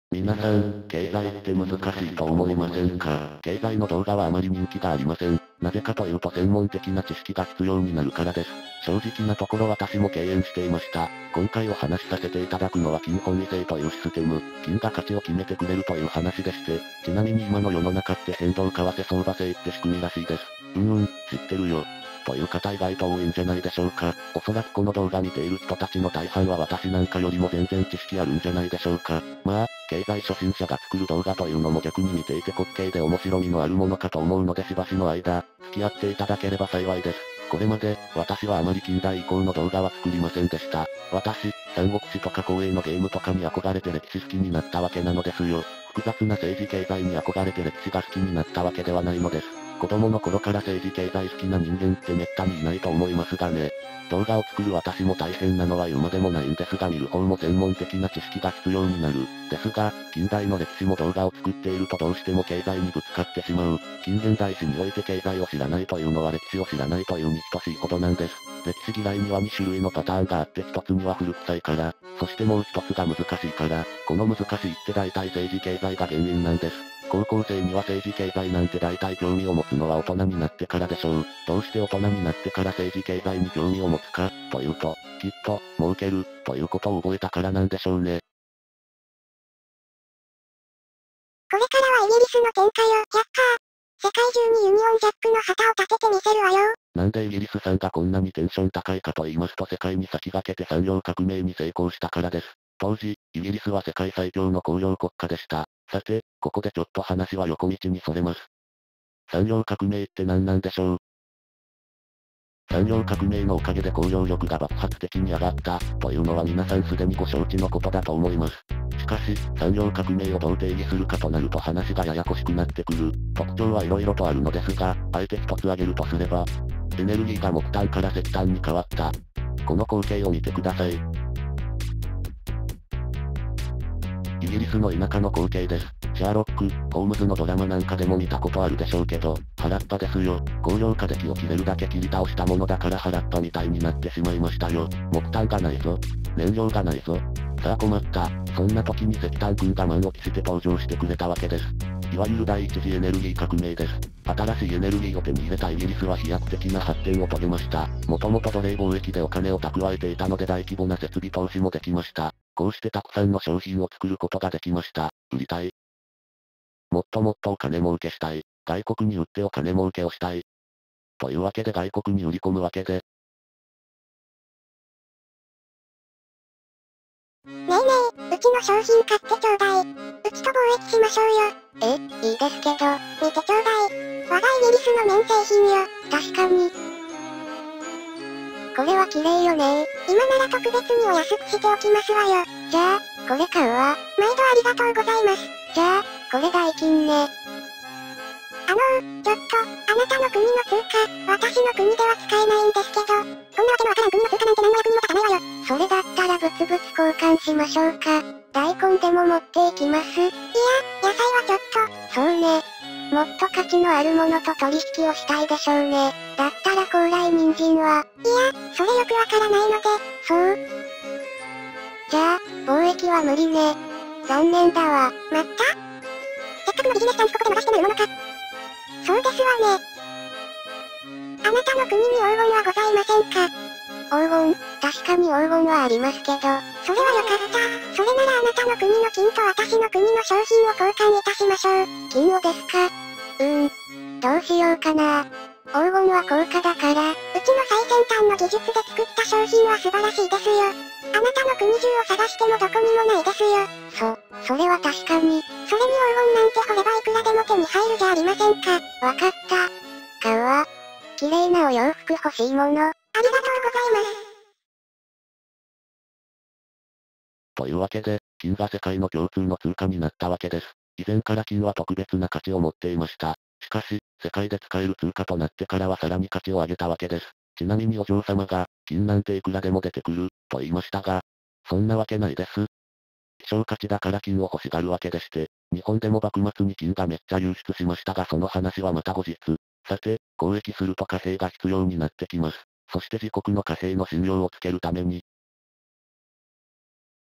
皆さん、経済って難しいと思いませんか？経済の動画はあまり人気がありません。なぜかというと専門的な知識が必要になるからです。正直なところ私も敬遠していました。今回お話しさせていただくのは金本位制というシステム、金が価値を決めてくれるという話でして、ちなみに今の世の中って変動為替相場制って仕組みらしいです。知ってるよ。という方意外と多いんじゃないでしょうか。おそらくこの動画見ている人たちの大半は私なんかよりも全然知識あるんじゃないでしょうか。まあ、経済初心者が作る動画というのも逆に見ていて滑稽で面白みのあるものかと思うのでしばしの間、付き合っていただければ幸いです。これまで、私はあまり近代以降の動画は作りませんでした。私、三国志とか光栄のゲームとかに憧れて歴史好きになったわけなのですよ。複雑な政治経済に憧れて歴史が好きになったわけではないのです。子供の頃から政治経済好きな人間ってめったにいないと思いますがね。動画を作る私も大変なのは言うまでもないんですが見る方も専門的な知識が必要になる。ですが、近代の歴史も動画を作っているとどうしても経済にぶつかってしまう。近現代史において経済を知らないというのは歴史を知らないというに等しいほどなんです。歴史嫌いには2種類のパターンがあって1つには古臭いから、そしてもう1つが難しいから、この難しいって大体政治経済が原因なんです。高校生には政治経済なんて大体興味を持つのは大人になってからでしょう。どうして大人になってから政治経済に興味を持つか、というと、きっと、儲ける、ということを覚えたからなんでしょうね。 これからはイギリスの展開を、やったー。世界中にユニオンジャックの旗を立ててみせるわよ。 なんでイギリスさんがこんなにテンション高いかと言いますと世界に先駆けて産業革命に成功したからです。当時、イギリスは世界最強の工業国家でした。さて、ここでちょっと話は横道にそれます。産業革命って何なんでしょう？産業革命のおかげで工業力が爆発的に上がった、というのは皆さんすでにご承知のことだと思います。しかし、産業革命をどう定義するかとなると話がややこしくなってくる。特徴はいろいろとあるのですが、あえて一つ挙げるとすれば、エネルギーが木炭から石炭に変わった。この光景を見てください。イギリスの田舎の光景です。シャーロック、ホームズのドラマなんかでも見たことあるでしょうけど、原っぱですよ。工業化で木を切れるだけ切り倒したものだから原っぱみたいになってしまいましたよ。木炭がないぞ。燃料がないぞ。さあ困った。そんな時に石炭君が満を持して登場してくれたわけです。いわゆる第一次エネルギー革命です。新しいエネルギーを手に入れたイギリスは飛躍的な発展を遂げました。もともと奴隷貿易でお金を蓄えていたので大規模な設備投資もできました。こうしてたくさんの商品を作ることができました。売りたい。もっともっとお金儲けしたい。外国に売ってお金儲けをしたい。というわけで外国に売り込むわけで。 ねえねえ、うちの商品買ってちょうだい。うちと貿易しましょうよ。いいですけど、見てちょうだい。我がイギリスの綿製品よ。確かに。これは綺麗よね今なら特別にお安くしておきますわよ。じゃあ、これ買うわ。毎度ありがとうございます。じゃあ、これ代金ね。ちょっと、あなたの国の通貨、私の国では使えないんですけど、そんなわけのわからん国の通貨なんて何の役にも立たないわよ。それだったら物々交換しましょうか。大根でも持っていきます。いや、野菜はちょっと、そうね。もっと価値のあるものと取引をしたいでしょうね。だったら高麗人参は、いや、それよくわからないので、そう。じゃあ、貿易は無理ね。残念だわ。まったせっかくのビジネスチャンスここで逃してないものか。そうですわね。あなたの国に黄金はございませんか？黄金、確かに黄金はありますけど、それはよかった。それならあなたの国の金と私の国の商品を交換いたしましょう。金をですか？どうしようかな。黄金は高価だから、うちの最先端の技術で作った商品は素晴らしいですよ。あなたの国中を探してもどこにもないですよ。それは確かに。それに黄金なんて掘ればいくらでも手に入るじゃありませんか。わかった。買うわ。綺麗なお洋服欲しいもの。ありがとうございます。 というわけで、金が世界の共通の通貨になったわけです。以前から金は特別な価値を持っていました。しかし、世界で使える通貨となってからはさらに価値を上げたわけです。ちなみにお嬢様が、金なんていくらでも出てくる、と言いましたが、そんなわけないです。希少価値だから金を欲しがるわけでして、日本でも幕末に金がめっちゃ流出しましたがその話はまた後日。さて、交易すると貨幣が必要になってきます。そして自国の貨幣の信用をつけるために、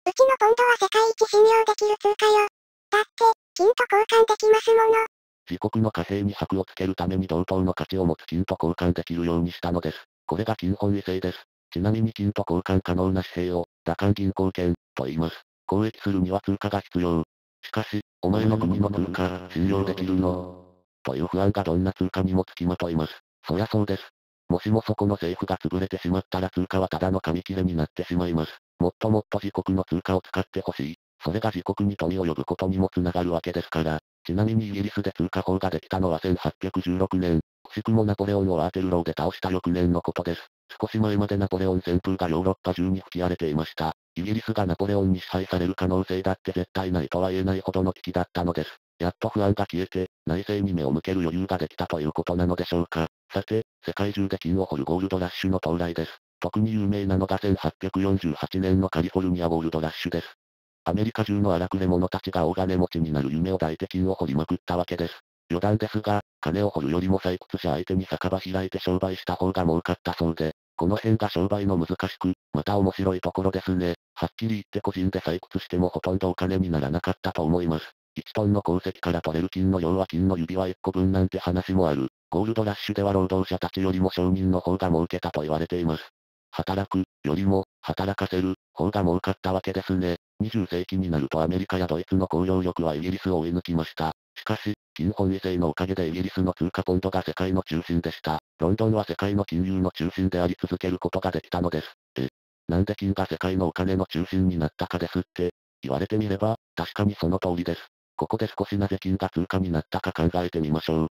うちのポンドは世界一信用できる通貨よ。だって、金と交換できますもの。 自国の貨幣に箔をつけるために同等の価値を持つ金と交換できるようにしたのです。これが金本位制です。ちなみに金と交換可能な紙幣を、打艦銀行券、と言います。交易するには通貨が必要。しかし、お前の国の通貨、信用できるの？という不安がどんな通貨にもつきまといます。そりゃそうです。もしもそこの政府が潰れてしまったら通貨はただの紙切れになってしまいます。もっともっと自国の通貨を使ってほしい。それが自国に富を呼ぶことにもつながるわけですから。ちなみにイギリスで通貨法ができたのは1816年。くしくもナポレオンをワーテルローで倒した翌年のことです。少し前までナポレオン旋風がヨーロッパ中に吹き荒れていました。イギリスがナポレオンに支配される可能性だって絶対ないとは言えないほどの危機だったのです。やっと不安が消えて、内政に目を向ける余裕ができたということなのでしょうか。さて、世界中で金を掘るゴールドラッシュの到来です。特に有名なのが1848年のカリフォルニアゴールドラッシュです。アメリカ中の荒くれ者たちが大金持ちになる夢を抱いて金を掘りまくったわけです。余談ですが、金を掘るよりも採掘者相手に酒場開いて商売した方が儲かったそうで、この辺が商売の難しく、また面白いところですね。はっきり言って個人で採掘してもほとんどお金にならなかったと思います。1トンの鉱石から取れる金の量は金の指輪1個分なんて話もある。ゴールドラッシュでは労働者たちよりも商人の方が儲けたと言われています。働く、よりも、働かせる、方が儲かったわけですね。20世紀になるとアメリカやドイツの工業力はイギリスを追い抜きました。しかし、金本位制のおかげでイギリスの通貨ポンドが世界の中心でした。ロンドンは世界の金融の中心であり続けることができたのです。なんで金が世界のお金の中心になったかですって、言われてみれば、確かにその通りです。ここで少しなぜ金が通貨になったか考えてみましょう。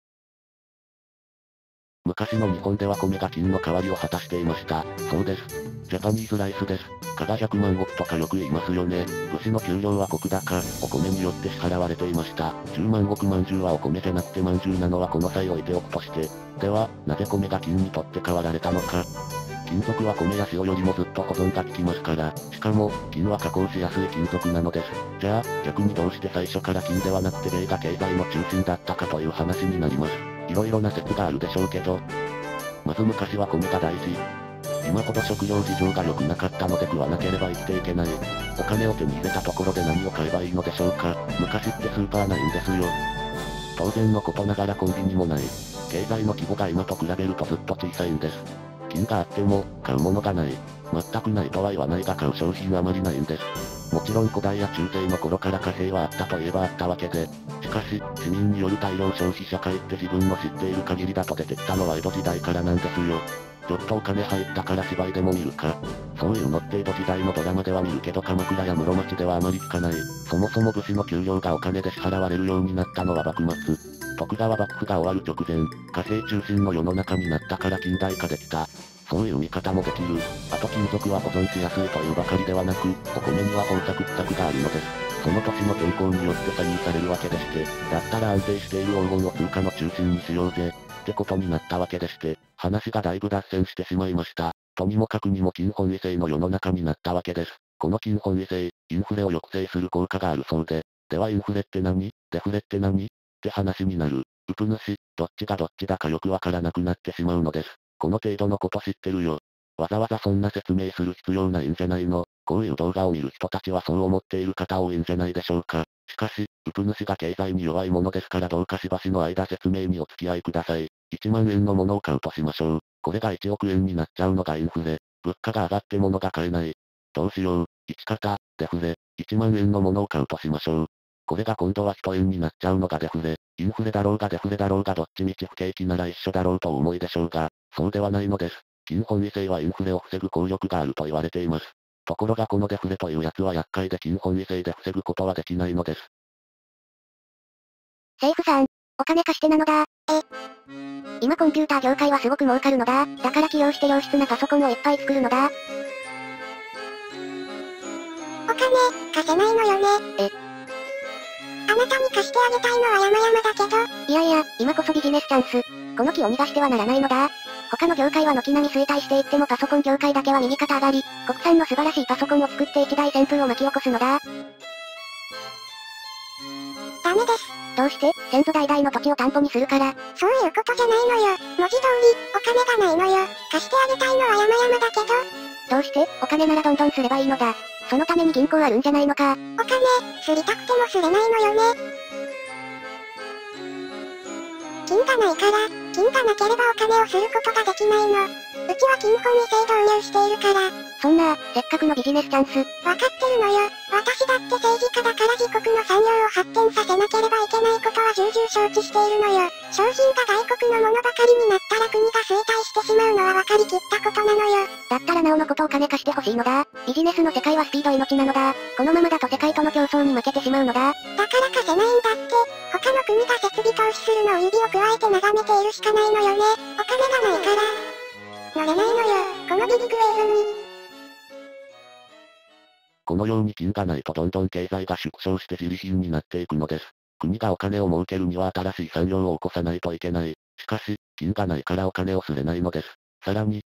昔の日本では米が金の代わりを果たしていました。そうです。ジャパニーズライスです。加賀100万石とかよく言いますよね。武士の給料は石高、お米によって支払われていました。10万石まんじゅうはお米じゃなくてまんじゅうなのはこの際置いておくとして。では、なぜ米が金にとって変わられたのか。金属は米や塩よりもずっと保存が効きますから、しかも、金は加工しやすい金属なのです。じゃあ、逆にどうして最初から金ではなくて米が経済の中心だったかという話になります。いろいろな説があるでしょうけど、まず昔は米が大事。今ほど食料事情が良くなかったので食わなければ生きていけない。お金を手に入れたところで何を買えばいいのでしょうか。昔ってスーパーないんですよ。当然のことながらコンビニもない。経済の規模が今と比べるとずっと小さいんです。金があっても、買うものがない。全くないとは言わないが買う商品はあまりないんです。もちろん古代や中世の頃から貨幣はあったといえばあったわけで、しかし、市民による大量消費社会って自分の知っている限りだと出てきたのは江戸時代からなんですよ。ちょっとお金入ったから芝居でも見るか。そういうのって江戸時代のドラマでは見るけど鎌倉や室町ではあまり聞かない。そもそも武士の給料がお金で支払われるようになったのは幕末。徳川幕府が終わる直前、貨幣中心の世の中になったから近代化できた。そういう見方もできる。あと金属は保存しやすいというばかりではなく、お米には豊作不作があるのです。その年の天候によって左右されるわけでして、だったら安定している黄金を通貨の中心にしようぜ、ってことになったわけでして、話がだいぶ脱線してしまいました。とにもかくにも金本位制の世の中になったわけです。この金本位制、インフレを抑制する効果があるそうで、ではインフレって何？デフレって何？って話になる。うぷ主、どっちがどっちだかよくわからなくなってしまうのです。この程度のこと知ってるよ。わざわざそんな説明する必要ないんじゃないの。こういう動画を見る人たちはそう思っている方多いんじゃないでしょうか。しかし、うぷ主が経済に弱いものですからどうかしばしの間説明にお付き合いください。1万円のものを買うとしましょう。これが1億円になっちゃうのがインフレ。物価が上がって物が買えない。どうしよう。1型、デフレ。1万円のものを買うとしましょう。これが今度は1円になっちゃうのがデフレ。インフレだろうがデフレだろうがどっちみち不景気なら一緒だろうとお思いでしょうが、そうではないのです。金本位制はインフレを防ぐ効力があると言われています。ところがこのデフレというやつは厄介で金本位制で防ぐことはできないのです。 政府さん、お金貸してなのだ。今コンピューター業界はすごく儲かるのだ。だから起業して良質なパソコンをいっぱい作るのだ。お金、貸せないのよね。あなたに貸してあげたいのは山々だけど。いやいや、今こそビジネスチャンス。この木を逃がしてはならないのだ。他の業界は軒並み衰退していってもパソコン業界だけは右肩上がり。国産の素晴らしいパソコンを作って一大旋風を巻き起こすのだ。ダメです。どうして？先祖代々の土地を担保にするから。そういうことじゃないのよ。文字通り、お金がないのよ。貸してあげたいのは山々だけど。どうして？お金ならどんどんすればいいのだ。 そのために銀行あるんじゃないのか。お金、すりたくてもすれないのよね。金がないから、金がなければお金をすることができないの。うちは金本位制導入しているから。そんな、せっかくのビジネスチャンス。わかってるのよ。私だって政治家だから自国の産業を発展させなければいけないことは重々承知しているのよ。商品が外国のものばかりになったら国が衰退してしまうのは分かりきったことなのよ。だったらなおのことを金貸してほしいのだ。ビジネスの世界はスピード命なのだ。このままだと世界との競争に負けてしまうのだ。だから貸せないんだって。他の国が設備投資するのを指をくわえて眺めているしかないのよね。お金がないから。乗れないのよ、このビッグウェーブに。 このように金がないとどんどん経済が縮小して自利品になっていくのです。国がお金を儲けるには新しい産業を起こさないといけない。しかし、金がないからお金をすれないのです。さらに。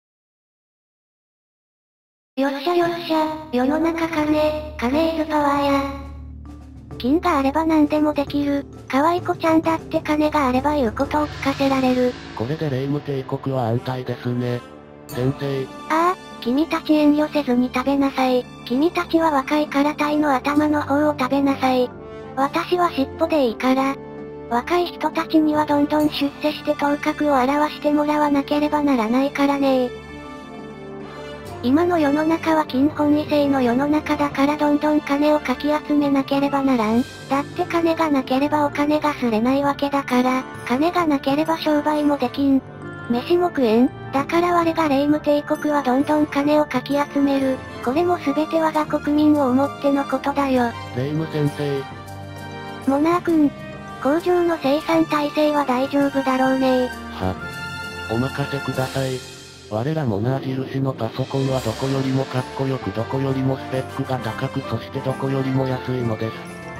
よっしゃよっしゃ、世の中金イズパワーや。金があれば何でもできる。可愛い子ちゃんだって金があれば言うことを聞かせられる。 これでレイム帝国は安泰ですね。先生。 ああ、君たち遠慮せずに食べなさい。君たちは若いから鯛の頭の方を食べなさい。私は尻尾でいいから。若い人たちにはどんどん出世して頭角を現してもらわなければならないからね。今の世の中は金本位制の世の中だからどんどん金をかき集めなければならん。だって金がなければお金がすれないわけだから、金がなければ商売もできん。飯も食えん。だから我がレイム帝国はどんどん金をかき集める。これも全て我が国民を思ってのことだよ。 レイム先生。 モナー君。工場の生産体制は大丈夫だろうね。 は。お任せください。我らモナー印のパソコンはどこよりもかっこよくどこよりもスペックが高くそしてどこよりも安いのです。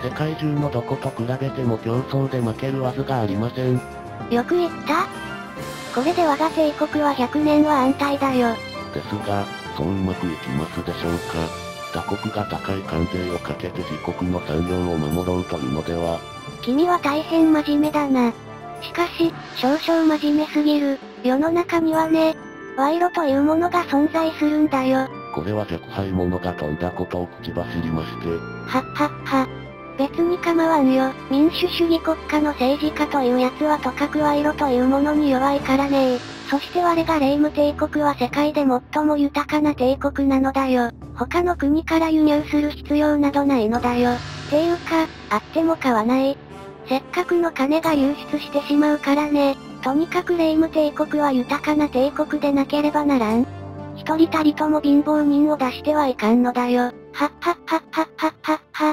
世界中のどこと比べても競争で負けるわずがありません。 よく言った。これで我が帝国は100年は安泰だよ。 ですが、そううまくいきますでしょうか。他国が高い関税をかけて自国の産業を守ろうというのでは。 君は大変真面目だな。しかし、少々真面目すぎる。世の中にはね、賄賂というものが存在するんだよ。 これは若輩者が飛んだことを口走りまして。 はっはっは。別に構わんよ。民主主義国家の政治家というやつはとかく賄賂というものに弱いからね。そして我がレイム帝国は世界で最も豊かな帝国なのだよ。他の国から輸入する必要などないのだよ。ていうか、あっても買わない。せっかくの金が流出してしまうからね。とにかくレイム帝国は豊かな帝国でなければならん。一人たりとも貧乏人を出してはいかんのだよ。はっはっはっはっはっはっは。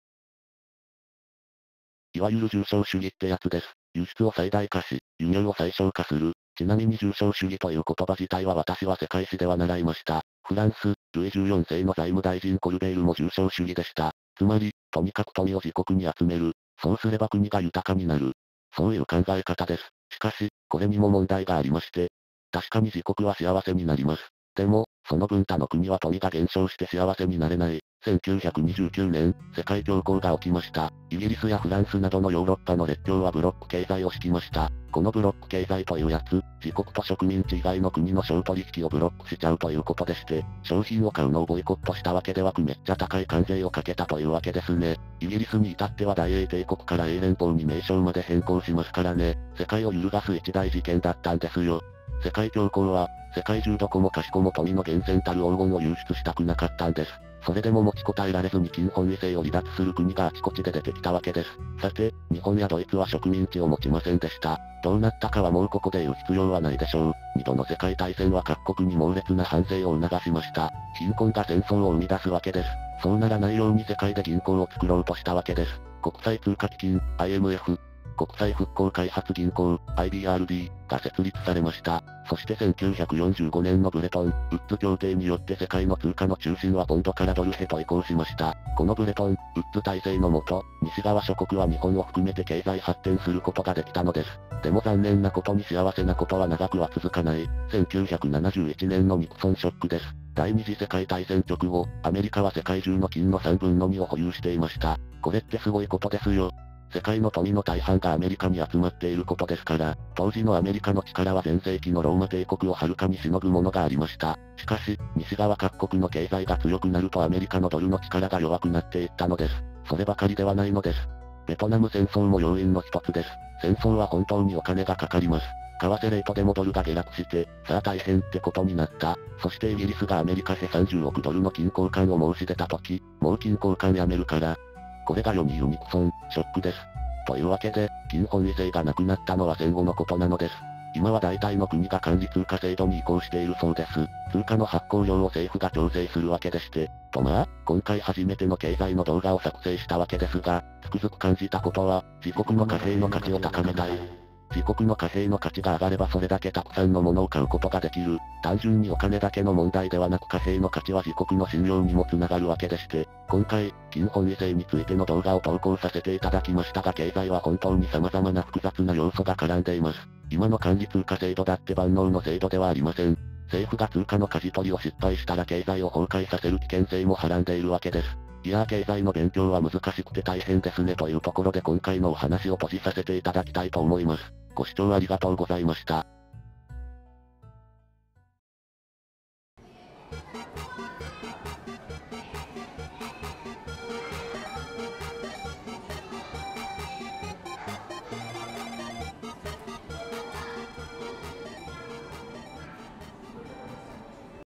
いわゆる重商主義ってやつです。輸出を最大化し、輸入を最小化する。ちなみに重商主義という言葉自体は私は世界史では習いました。フランス、ルイ14世の財務大臣コルベールも重商主義でした。つまり、とにかく富を自国に集める。そうすれば国が豊かになる。そういう考え方です。しかし、これにも問題がありまして。確かに自国は幸せになります。でも、その分他の国は富が減少して幸せになれない。1929年、世界恐慌が起きました。イギリスやフランスなどのヨーロッパの列強はブロック経済を敷きました。このブロック経済というやつ、自国と植民地以外の国の商取引をブロックしちゃうということでして、商品を買うのをボイコットしたわけではなくめっちゃ高い関税をかけたというわけですね。イギリスに至っては大英帝国から英連邦に名称まで変更しますからね。世界を揺るがす一大事件だったんですよ。世界恐慌は、世界中どこもかしこも富の源泉たる黄金を輸出したくなかったんです。それでも持ちこたえられずに金本位制を離脱する国があちこちで出てきたわけです。さて、日本やドイツは植民地を持ちませんでした。どうなったかはもうここで言う必要はないでしょう。二度の世界大戦は各国に猛烈な反省を促しました。貧困が戦争を生み出すわけです。そうならないように世界で銀行を作ろうとしたわけです。国際通貨基金、IMF、国際復興開発銀行、IBRD が設立されました。そして1945年のブレトン・ウッズ協定によって世界の通貨の中心はポンドからドルへと移行しました。このブレトン・ウッズ体制のもと、西側諸国は日本を含めて経済発展することができたのです。でも残念なことに幸せなことは長くは続かない。1971年のニクソンショックです。第二次世界大戦直後、アメリカは世界中の金の3分の2を保有していました。これってすごいことですよ。 世界の富の大半がアメリカに集まっていることですから、当時のアメリカの力は前世紀のローマ帝国をはるかにしのぐものがありました。しかし、西側各国の経済が強くなるとアメリカのドルの力が弱くなっていったのです。そればかりではないのです。ベトナム戦争も要因の一つです。戦争は本当にお金がかかります。為替レートでもドルが下落して、さあ大変ってことになった。そしてイギリスがアメリカへ30億ドルの金交換を申し出た時、もう金交換やめるから。これが世に言うニクソン、ショックです。というわけで、金本位制がなくなったのは戦後のことなのです。今は大体の国が管理通貨制度に移行しているそうです。通貨の発行量を政府が調整するわけでして、今回初めての経済の動画を作成したわけですが、つくづく感じたことは、自国の貨幣の価値を高めたい。自国の貨幣の価値が上がればそれだけたくさんのものを買うことができる。単純にお金だけの問題ではなく貨幣の価値は自国の信用にもつながるわけでして、今回、金本位制についての動画を投稿させていただきましたが経済は本当に様々な複雑な要素が絡んでいます。今の管理通貨制度だって万能の制度ではありません。政府が通貨の舵取りを失敗したら経済を崩壊させる危険性もはらんでいるわけです。いやー経済の勉強は難しくて大変ですねというところで今回のお話を閉じさせていただきたいと思います。ご視聴ありがとうございました。